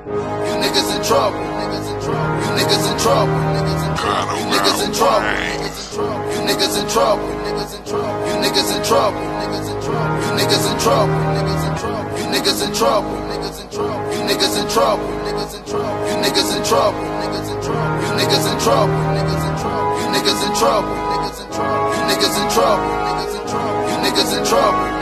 You niggas in trouble. You niggas in trouble. You niggas in trouble. You niggas in trouble. You niggas in trouble. You niggas in trouble. You niggas in trouble. You niggas in trouble. You niggas in trouble. You niggas in trouble. You niggas in trouble. You niggas in trouble. You niggas in trouble. You niggas in trouble.